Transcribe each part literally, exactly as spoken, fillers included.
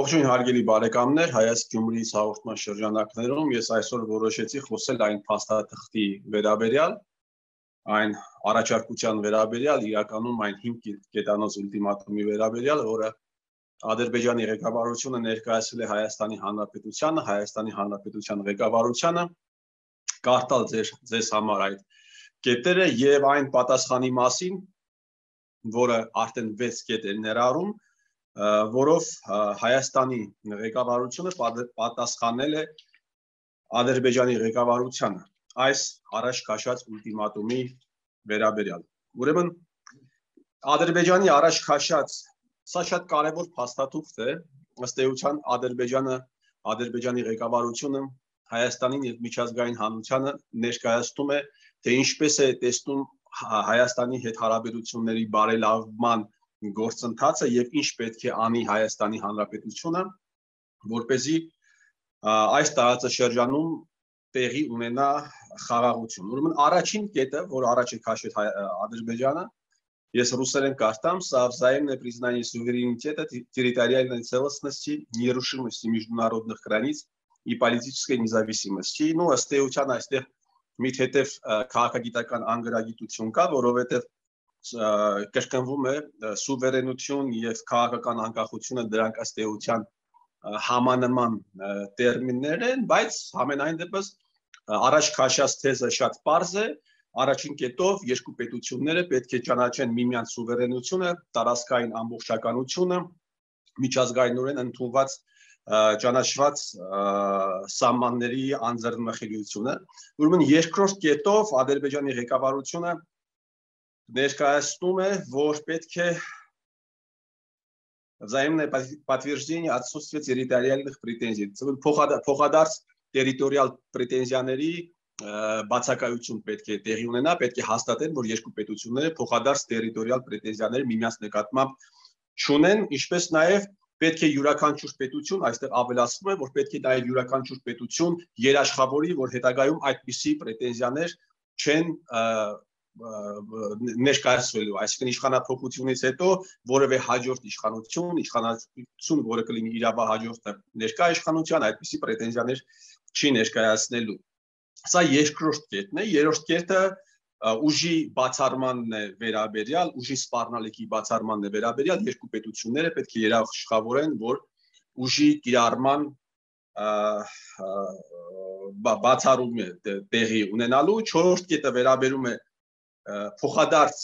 Ողջույն հարգելի բարեկամներ, Հայաց Գյումրիից հաղորդման շրջանակներում ես այսօր որոշեցի խոսել այն փաստաթղթի վերաբերյալ, այն առաջարկության վերաբերյալ, իրականում այն հինգ կետանոց ուլտիմատումի վերաբերյալ, որը Ադրբեջանի ղեկավարությունը ներկայացրել է Հայաստանի Հանրապետությանը, Հայաստանի Հանրապետության ղեկավարությանը, կարդալ ձեր ձեզ համար այդ կետերը եւ այն պատասխանի մասին, որը արդեն վեց կետ է ներառում, որով Հայաստանի ղեկավարությունը պատասխանել է Ադրբեջանի ղեկավարությանը այս առաջ քաշած ուլտիմատումի վերաբերյալ։ Ուրեմն Ադրբեջանի առաջ քաշած սա շատ կարևոր փաստաթուղթ է, ըստ էության Ադրբեջանը, Ադրբեջանի ղեկավարությունը Հայաստանին եւ միջազգային հանրությանը ներկայացնում է, թե ինչպես է տեսնում Հայաստանի հետ հարաբերությունների բարելավման գործընթացը եւ ինչ պետք է անի Հայաստանի Հանրապետությունը, որպեսզի այս տարածաշրջանում տեղի ունենա խաղաղություն։ Ուրեմն առաջին кетը, որ առաջ է քաշել Ադրբեջանը, ես ռուսերեն կարդամ, սա взаимное признание суверенитета, территориальной целостности, нерушимости международных границ и политической независимости։ Ну, ըստ էության այստեղ մի թեթև քաղաքագիտական անգրագիտություն կա, որովհետեւ կրկնվում է սուվերենություն եւ քաղաքական անկախությունը դրանք ըստ էության համանման տերմիններ են, բայց համենայն դեպս առաջ քաշած թեզը շատ պարզ է, առաջին կետով երկու պետությունները պետք է ճանաչեն միմյանց սուվերենությունը, տարածքային ամբողջականությունը, միջազգայինորեն ընդունված ճանաչված սահմանների անձեռնմխելիությունը։ Ուրեմն երկրորդ կետով Ադրբեջանի ղեկավարությունը ներկայացնում է, որ պետք է взаимное подтверждение отсутствия территориальных претензий, փոխադարձ տերիտորիալ պրետենզիաների բացակայություն պետք է տեղի ունենա, պետք է հաստատեն, որ երկու պետությունները փոխադարձ տերիտորիալ պրետենզիաներ միմյանց նկատմամբ չունեն, ինչպես նաև պետք է յուրաքանչյուր պետություն, այստեղ ավելացվում է, որ պետք է նաև յուրաքանչյուր պետություն երաշխավորի, որ հետագայում այդպիսի պրետենզիաներ չեն ներկայացվելու, այսինքն իշխանափոխությունից հետո որևէ հաջորդ իշխանություն, իշխանություն, որը կլինի իրավահաջորդը ներկա իշխանության, այդպիսի պրետենզիաներ չի ներկայացնելու։ Սա երկրորդ կետն է, երրորդ կետը ուժի բացառմանն է վերաբերյալ, ուժի սպառնալիքի բացառմանն է վերաբերյալ, երկու պետությունները պետք է երաշխավորեն, որ ուժի կիրառման բացառում է տեղի ունենալու, չորրորդ կետը վերաբերում է փոխադարձ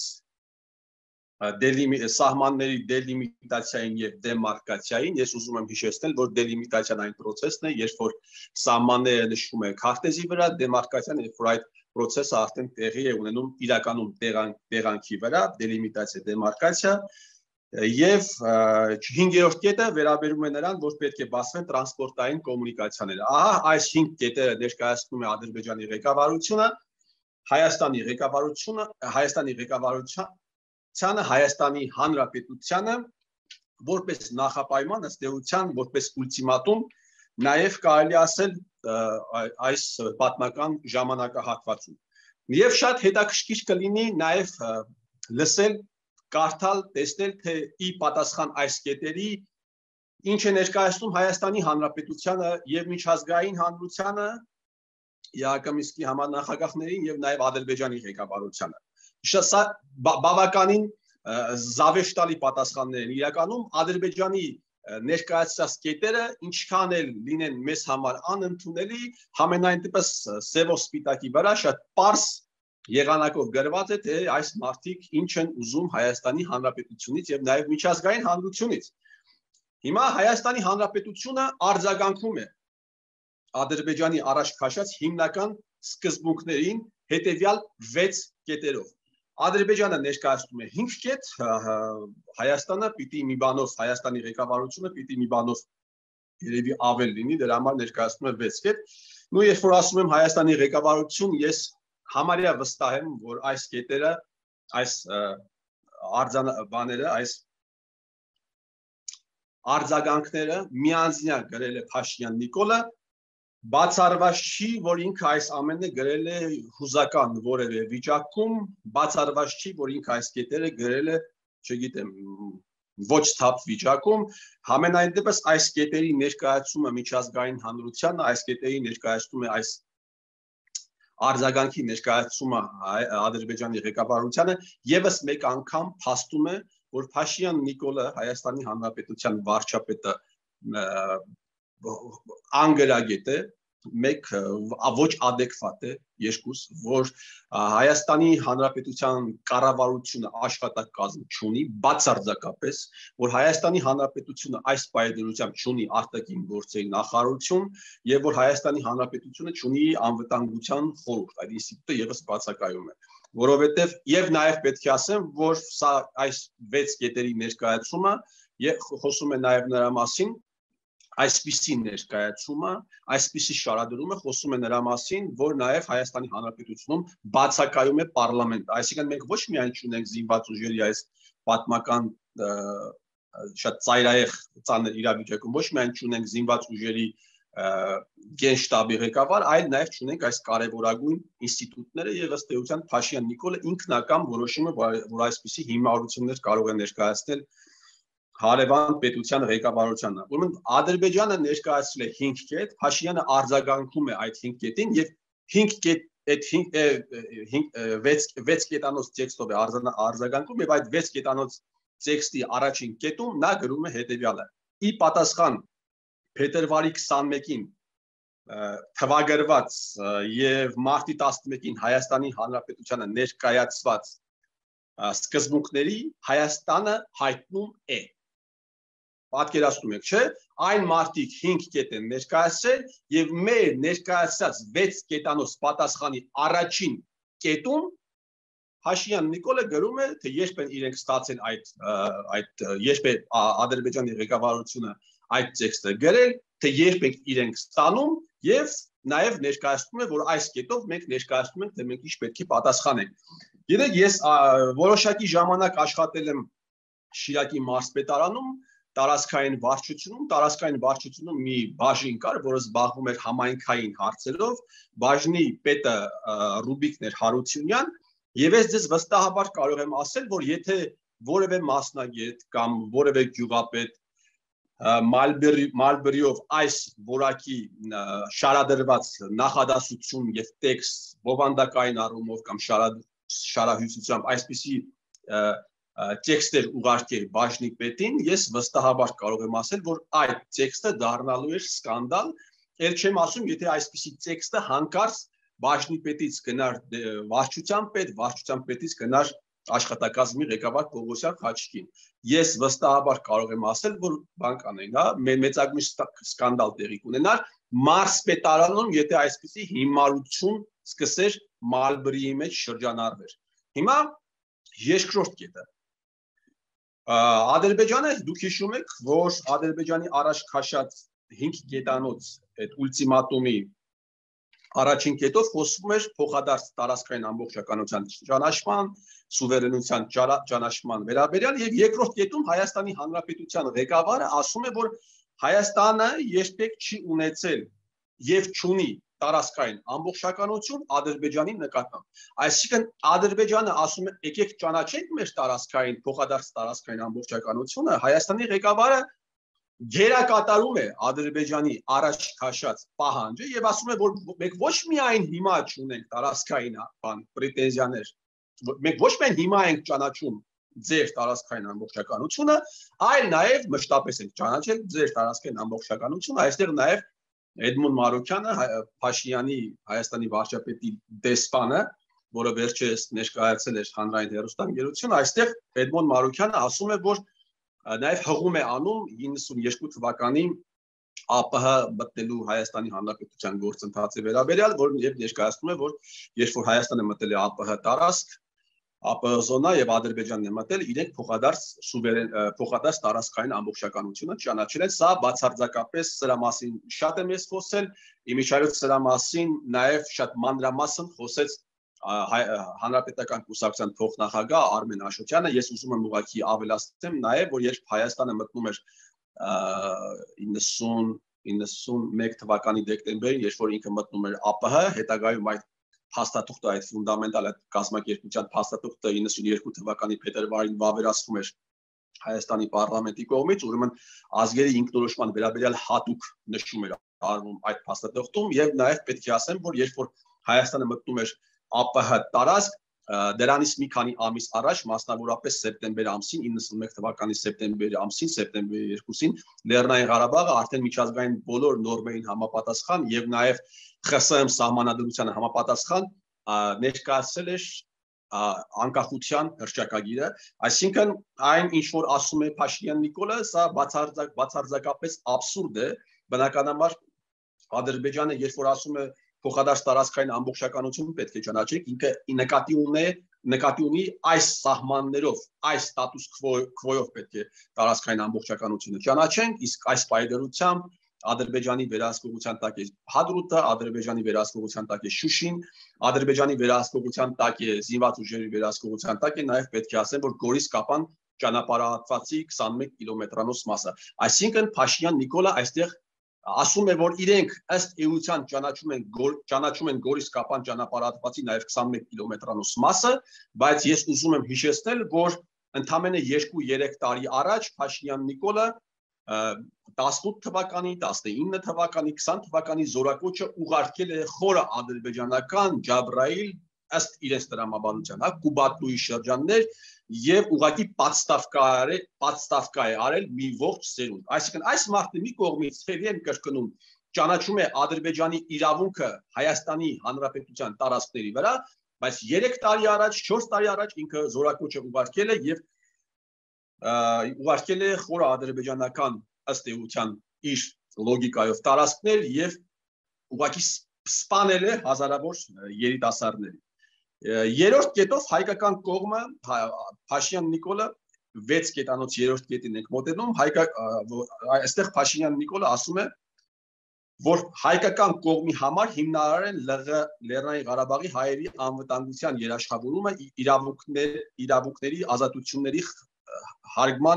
սահմանների դելիմիտացիային եւ դեմարկացիային։ Ես ուզում եմ հիշեցնել, որ դելիմիտացիան այն process-ն է, երբ որ սահմանները նշվում է քարտեզի վրա, դեմարկացիան, երբ որ այդ process-ը արդեն տեղի է ունենում իրականում տեղանքի վրա, դելիմիտացիա, դեմարկացիա, եւ հինգերորդ կետը վերաբերում է նրան, որ պետք է բացվեն տրանսպորտային կոմունիկացիաները։ Ահա այս հինգ կետերը ներկայացնում է Ադրբեջանի ղեկավարությունը, Հայաստանի ղեկավարությունը, Հայաստանի ղեկավարությանը, Հայաստանի Հանրապետությանը որպես նախապայման, ըստ էության, որպես ուլտիմատում, նաև կարելի ասել այս պատմական ժամանակահատվածում։ Եվ շատ հետաքրքիր կլինի նաև լսել, կարդալ, տեսնել, թե ի պատասխան այս կետերի ինչ է ներկայացնում Հայաստանի Հանրապետությանը եւ միջազգային հանրությանը, Յակոմիսկի համանախագահներին եւ նաեւ Ադրբեջանի ղեկավարությանը։ Սա բավականին զավեշտալի պատասխաններ են իրականում Ադրբեջանի ներկայացած կետերը ինչքան էլ լինեն մեզ համար անընդունելի, համենայն դեպս սևով սպիտակի վրա շատ պարզ եղանակով գրված է, թե այս մարդիկ ինչ են ուզում Հայաստանի Հանրապետությունից եւ նաեւ միջազգային հանրությունից։ Հիմա Հայաստանի Հանրապետությունը արձագանքում է Ադրբեջանի առաջ քաշած հիմնական սկզբունքներին հետեւյալ վեց կետերով։ Ադրբեջանը ներկայացնում է հինգ կետ, Հայաստանը պիտի մի բանով, Հայաստանի ղեկավարությունը պիտի մի բանով երևի ավել լինի, դրա համար ներկայացնում է վեց կետ։ Նույն երբ որ ասում եմ Հայաստանի ղեկավարություն, ես համարյա վստահ եմ, որ այս կետերը, այս արձանաբաները, այս արձագանքները միանձնյա գրել է Փաշինյան Նիկոլը, բացառված չի, որ ինքը այս ամենը գրել է հուզական որևէ վիճակում, բացառված չի, որ ինքը այս կետերը գրել է, չգիտեմ, ոչ թափ վիճակում, համենայն դեպս այս կետերի ներկայացումը միջազգային հանրությանը, այս կետերի ներկայացումը այս արձագանքի ներկայացումը Ադրբեջանի ղեկավարությանը եւս մեկ անգամ փաստում է, որ Փաշինյան Նիկոլը Հայաստանի Հանրապետության վարչապետը անգրագետ է, մեկ ոչ adekvat է, երկուս, որ Հայաստանի Հանրապետության կառավարությունը աշխատակազմ չունի, բացարձակապես, որ Հայաստանի Հանրապետությունը այս պայմանությամբ չունի արտաքին գործերի նախարարություն եւ որ Հայաստանի Հանրապետությունը չունի անվտանգության խորհուրդ, այդ ինստիտուտը եւս բացակայում է, որովհետեւ եւ նաեւ պետք է ասեմ, որ սա այս վեց կետերի ներկայացումը եւ խոսում է նաեւ նրա մասին այսպիսի ներկայացումը, այսպիսի շարադրումը խոսում է նրա մասին, որ նաև Հայաստանի Հանրապետությունում բացակայում է պարլամենտը, այսինքն մենք ոչ միայն չունենք զինված ուժերի այս պատմական շատ ծայրահեղ ծանր իրավիճակում, ոչ միայն չունենք զինված ուժերի գենշտաբի ղեկավար, այլ նաև չունենք այս կարևորագույն ինստիտուտները եւ ըստ էության Փաշինյան Նիկոլը ինքնական որոշումը, որ այսպիսի հիմնավորություններ կարող է ներկայացնել հարևան պետության ղեկավարությանը։ Ուրեմն Ադրբեջանը ներկայացրել է հինգ կետ, Փաշինյանը արձագանքում է այդ հինգ կետին եւ հինգ կետ այդ վեց կետանոց տեքստով է արձագանքում եւ այդ վեց կետանոց տեքստի առաջին կետում նա գրում է հետեւյալը. ի պատասխան փետրվարի քսանմեկին թվագրված եւ մարտի տասնմեկին Հայաստանի Հանրապետությանը ներկայացված սկզբունքների Հայաստանը հայտնում է Պատկերացնում եք, չէ՞, այն մարդիկ հինգ կետ են ներկայացրել եւ մեր ներկայացած վեց կետանոց պատասխանի առաջին կետում Փաշինյան Նիկոլը գրում է, թե երբ են իրենք ստացել այդ այդ երբ է Ադրբեջանի ղեկավարությունը այդ տեքստը գրել, թե երբ են իրենք ստանում եւ նաեւ ներկայացնում է, որ այս կետով մենք ներկայացնում ենք, թե մենք ինչ պետք է պատասխանենք։ Գիտեք, ես որոշակի ժամանակ աշխատել եմ Շիրակի մարզպետարանում տարածքային վարչությունում, տարածքային վարչությունում մի բաժին կար, որը զբաղվում էր համայնքային հարցերով, բաժնի պետը Ռուբիկներ Հարությունյան, եւ ես ձեզ վստահաբար կարող եմ ասել, որ եթե որևէ մասնագետ կամ որևէ գյուղապետ Մալբերիով այս որակի շարադրված նախադասություն եւ տեքստ բովանդակային առումով կամ շարահյուսությամբ այսպիսի տեքստեր ուղարկել բաժնի պետին, ես վստահաբար կարող եմ ասել, որ այդ տեքստը դառնալու էր սկանդալ, ել չեմ ասում, եթե այսպիսի տեքստը հանկարծ բաժնի պետից գնար վարչության պետ, վարչության պետից գնար աշխատակազմի ղեկավար Պողոսյան Խաչիկին։ Ես վստահաբար կարող եմ ասել, որ բան կանեն, հա, մեծագույն սկանդալ տեղի կունենար մարզպետարանում, եթե այսպիսի հիմարություն սկսեր Մալբերիի մեջ շրջանառվեր։ Հիմա երկրորդ կետը Ադրբեջանը դուք հիշում եք, որ Ադրբեջանի առաջ քաշած հինգ կետանոց այդ ուլտիմատումի առաջին կետով խոսվում էր փոխադարձ տարածքային ամբողջականության ճանաչման, սուվերենության ճանաչման վերաբերյալ եւ երկրորդ կետում Հայաստանի Հանրապետության ղեկավարը ասում է, որ Հայաստանը երբեք չի ունեցել եւ չունի տարածքային ամբողջականություն Ադրբեջանի նկատմամբ։ Այսինքն Ադրբեջանը ասում է, եկեք ճանաչենք մեր տարածքային փոխադարձ տարածքային ամբողջականությունը, Հայաստանի ղեկավարը գերակատարում է Ադրբեջանի առաջ քաշած պահանջը եւ ասում է, որ մենք ոչ միայն հիմա չունենք տարածքային բան պրետենզիաներ, մենք ոչ միայն հիմա ենք ճանաչում ձեր տարածքային ամբողջականությունը, այլ նաեւ մշտապես ենք ճանաչել ձեր տարածքային ամբողջականությունը, այստեղ նաեւ Էդմոն Մարոկյանը, Փաշինյանի Հայաստանի վարչապետի դեսպանը, որը վերջերս ներկայացել էր հանրային հեռուստաընկերություն, այստեղ Էդմոն Մարոկյանը ասում է, որ նաև հղում է անում իննսունյոթ թվականին ԱՊՀ մտնելու Հայաստանի Հանրապետության գործընթացի վերաբերյալ, որ եւ ներկայացնում է, որ երբ որ Հայաստանը մտել է ԱՊՀ տարածք, ԱՊՀ զոնա եւ Ադրբեջանն է մտել, իրենք փոխադարձ սուվերեն փոխադարձ տարածքային ամբողջականությունը ճանաչել են, սա բացարձակապես սրա մասին շատ եմ ես խոսել, իմիջիայլոց սրա մասին նաեւ շատ մանրամասն խոսեց Հանրապետական կուսակցության փոխնախագահ Արմեն Աշոտյանը, ես ուզում եմ ուղղակի ավելացնեմ նաեւ, որ երբ Հայաստանը մտնում էր իննսունմեկ թվականի դեկտեմբերին, երբ որ ինքը մտնում էր ԱՊՀ, հետագայում այդ փաստաթուղթը, այդ ֆունդամենտալ այդ կազմակերպության փաստաթուղթը իննսունյոթ թվականի փետրվարին վավերացվում էր Հայաստանի parlamenti կողմից, ուրեմն ազգերի ինքնորոշման վերաբերյալ հատուկ նշում էր արվում այդ փաստաթղթում եւ նաեւ պետք է ասեմ, որ երբ որ Հայաստանը մտնում էր ԱՊՀ տարածք, դրանից մի քանի ամիս առաջ, մասնավորապես սեպտեմբեր ամսին, իննսունմեկ թվականի սեպտեմբերի ամսին, սեպտեմբերի երկուսին, Լեռնային Ղարաբաղը արդեն միջազգային բոլոր նորմերին համապատասխան եւ նաեւ ԽՍՀՄ սահմանադրությանը համապատասխան ներկայացրել էր անկախության հռչակագիրը, այսինքն այն ինչ որ ասում է Փաշինյան Նիկոլը, սա բացարձակ բացարձակապես աբսուրդ է, բնականաբար Ադրբեջանը երբ որ ասում է փոխադարձ տարածքային ամբողջականություն պետք է ճանաչենք, ինքը նկատի ունի նկատի ունի այս սահմաններով, այս ստատուս քվոյով պետք է տարածքային ամբողջականությունը ճանաչենք, իսկ այս պայմանությամբ Ադրբեջանի վերահսկողության տակ է Հադրութը, Ադրբեջանի վերահսկողության տակ է Շուշին, Ադրբեջանի վերահսկողության տակ է զինված ուժերի վերահսկողության տակ է, նաև պետք է ասեմ, որ Գորիս-Կապան ճանապարհատվածի քսանմեկ կիլոմետրանոց մասը։ Այսինքն Փաշինյան Նիկոլը այստեղ ասում է, որ իրենք ըստ էության ճանաչում են ճանաչում են Գորիս-Կապան ճանապարհատվածի նաև քսանմեկ կիլոմետրանոց մասը, բայց ես ուզում եմ հիշեցնել, որ ընդամենը երկու-երեք տարի առաջ Փաշինյան Նիկոլը տասնութ թվականի, տասնինը թվականի, քսան թվականի զորակոչը ուղարկել է խորը ադրբեջանական Ջաբրայիլ ըստ իրենց տրամաբանության, հա, Կուբատուի շրջաններ եւ ուղղակի պատստավկա պատստավկա է արել մի ողջ սերունդ։ Այսինքն այս մարդը մի կողմից թերի են կրկնում ճանաչում է Ադրբեջանի իրավունքը Հայաստանի Հանրապետության տարածքների վրա, բայց երեք տարի առաջ, չորս տարի առաջ ինքը զորակոչը ուղարկել է եւ ուղարկել է խորը ադրբեջանական ըստ էության իր լոգիկայով տարածքներ եւ ուղղակի սպանել է հազարավոր երիտասարդների։ Երրորդ կետով հայկական կողմը Փաշինյան Նիկոլը վեց կետանոց երրորդ կետին ենք մոտենում, այստեղ Փաշինյան Նիկոլը ասում է, որ հայկական կողմի համար հիմնարար են ԼՂ Լեռնային Ղարաբաղի հայերի անվտանգության երաշխավորումը, իրավունքներ, իրավունքների, ազատությունների հարգման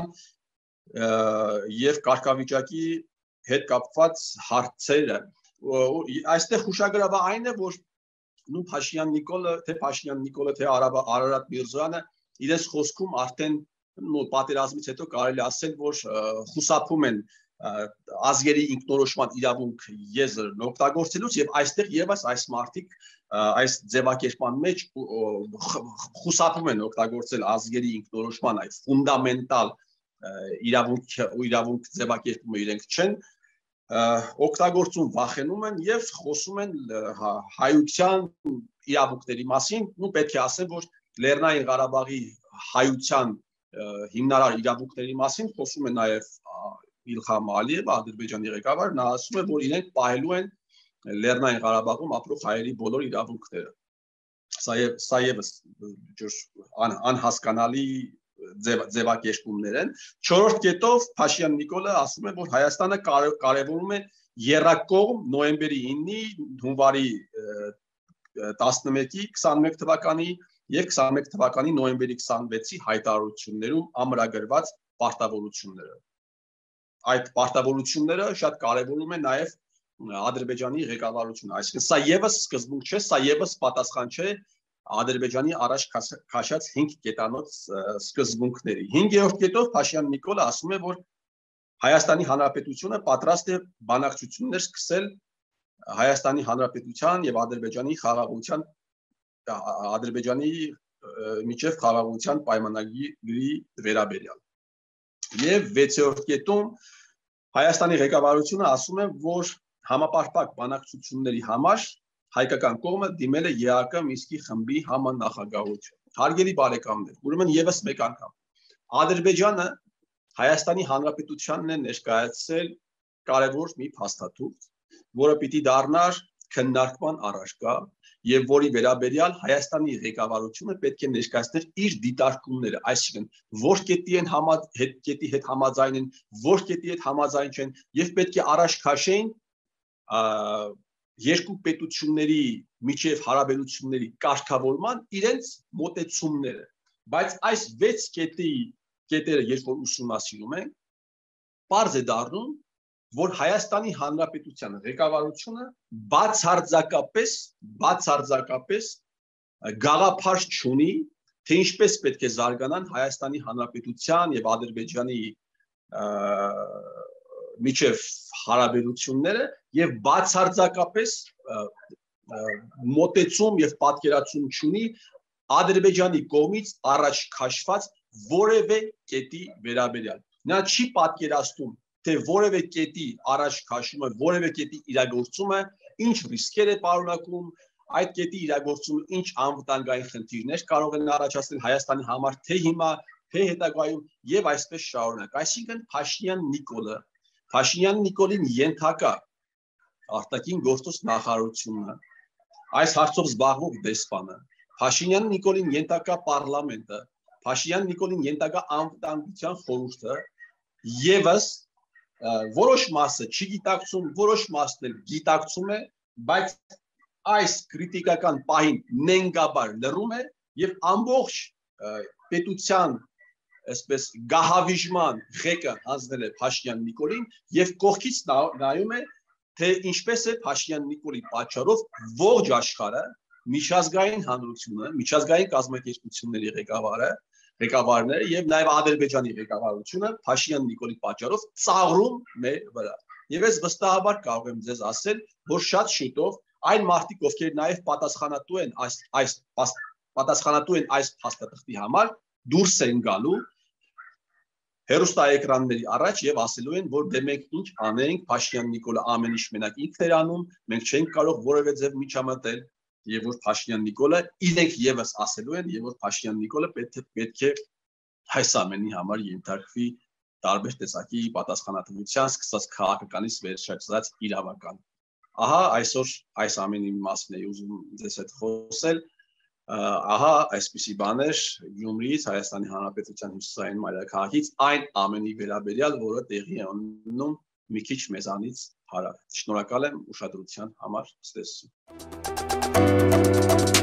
եւ կարգավիճակի հետ կապված հարցերը։ Այստեղ հուշագրավը այն է, որ նույն Փաշինյան Նիկոլը, թե Փաշինյան Նիկոլը, թե Արարատ Միրզոյանը իրենց խոսքում արդեն պատերազմից հետո կարելի ասել, որ խուսափում են ազգերի ինքնորոշման իրավունք եզրն օգտագործելուց եւ այստեղ եւս այս մարդիկ այս ձևակերպման մեջ խուսափում են օգտագործել ազգերի ինքնորոշման այդ ֆունդամենտալ իրավունք ու իրավունք ձևակերպումը իրենք չեն օգտագործում, վախենում են եւ խոսում են հայության իրավունքների մասին, ու պետք է ասեմ, որ Լեռնային Ղարաբաղի հայության հիմնարար իրավունքների մասին խոսում է նաեւ Իլհամ Ալիևը, Ադրբեջանի ղեկավար, նա ասում է, որ իրենք պահելու են Լեռնային Ղարաբաղում ապրող հայերի բոլոր իրավունքները։ Սա եւս անհասկանալի ձևակերպումներ են։ Չորրորդ կետով Փաշինյան Նիկոլը ասում է, որ Հայաստանը կարևորում է եռակողմ նոյեմբերի իննի, հունվարի տասնմեկի, քսանմեկ թվականի եւ քսանմեկ թվականի նոյեմբերի քսանվեցի հայտարարություններում ամրագրված պարտավորությունները։ Այդ պարտավորությունները շատ կարևորում է նաեւ Ադրբեջանի ղեկավարությունը, այսինքն սա եւս սկզբունք չէ, սա եւս պատասխան չէ Ադրբեջանի առաջ քաշած հինգ կետանոց սկզբունքների։ Հինգերորդ կետով Փաշինյան Նիկոլը ասում է, որ Հայաստանի Հանրապետությունը պատրաստ է բանակցություններ սկսել Հայաստանի Հանրապետության եւ Ադրբեջանի խաղաղության Ադրբեջանի միջև խաղաղության պայմանագրի վերաբերյալ։ Եվ վեցերորդ կետում Հայաստանի ղեկավարությունը ասում է, որ համապարփակ բանակցությունների համար հայկական կողմը դիմել է ԵԱԿ Մինսկի խմբի համանախագահություն։ Հարգելի բարեկամներ, ուրեմն եւս մեկ անգամ Ադրբեջանը Հայաստանի Հանրապետությանն է ներկայացրել կարևոր մի փաստաթուղթ, որը պիտի դառնար քննարկման առարկա եւ որի վերաբերյալ Հայաստանի ղեկավարությունը պետք է ներկայացներ իր դիտարկումները, այսինքն որ կետի են հետ կետի հետ համաձայն են, որ կետի հետ համաձայն չեն եւ պետք է առաջ քաշեին երկու պետությունների միջև հարաբերությունների կարգավորման իրենց մոտեցումները, բայց այս վեց կետի կետերը երբ որ ուսումնասիրում են, պարզ է դառնում, որ Հայաստանի Հանրապետության ղեկավարությունը բացարձակապես բացարձակապես գաղափար չունի, թե ինչպես պետք է զարգանան Հայաստանի Հանրապետության եւ Ադրբեջանի միջև հարաբերությունները եւ բացարձակապես մոտեցում եւ պատկերացում չունի Ադրբեջանի կողմից առաջ քաշված որևէ կետի վերաբերյալ։ Նա չի պատկերացնում, թե որևէ կետի առաջ քաշումը, որևէ կետի իրագործումը ինչ ռիսկեր է պարունակում, այդ կետի իրագործումը ինչ անվտանգային խնդիրներ կարող են առաջացնել Հայաստանի համար, թե հիմա, թե հետագայում եւ այսպես շարունակ։ Այսինքն Փաշինյան Նիկոլը, Փաշինյան Նիկոլին ենթակա արտաքին գործոս նախարարությունը, այս հարցով զբաղվող դեսպանը, Փաշինյան Նիկոլին ենթակա պարլամենտը, Փաշինյան Նիկոլին ենթակա անվտանգության խորհուրդը եւս որոշ մասը չգիտակցում, որոշ մասն էլ գիտակցում է, բայց այս քրիտիկական պահին նենգաբար լռում է եւ ամբողջ պետության այսպես գահավիժման ղեկը հանձնել է Փաշինյան Նիկոլին եւ կողքից նայում է, թե ինչպես է Փաշինյան Նիկոլի պատճառով ողջ աշխարհը, միջազգային հանրությունը, միջազգային կազմակերպությունների ղեկավարը, ղեկավարները եւ նաեւ Ադրբեջանի ղեկավարությունը Փաշինյան Նիկոլի պատճառով ծաղրում մեր վրա։ Եվ ես վստահաբար կարող եմ ձեզ ասել, որ շատ շուտով այն մարդիկ, ովքեր նաեւ պատասխանատու են այս այս պատասխանատու են այս փաստաթղթի համար, դուրս են գալու հերոստաէկրանների առաջ եւ ասելու են, որ դե մենք ինչ անենք, Փաշինյան Նիկոլը ամեն ինչ մենակ ինքն էր անում, մենք չենք կարող որևէ ձև միջամտել, եւ որ Փաշինյան Նիկոլը իրենք եւս ասելու են, եւ որ Փաշինյան Նիկոլը պետք է պետք է այս ամենի համար ենթարկվի տարբեր տեսակի պատասխանատվության, սկսած քաղաքականից վերջացած իրավական։ Ահա այսօր այս ամենի մասին էի ուզում ձեզ հետ խոսել։ Ահա այսպիսի բաներ Գյումրիից, Հայաստանի Հանրապետության հյուսիսային մայրաքաղաքից այն ամենի վերաբերյալ, որը տեղի է ունենում մի քիչ մեզանից հարավ։ Շնորհակալ եմ ուշադրության համար, ցտեսություն։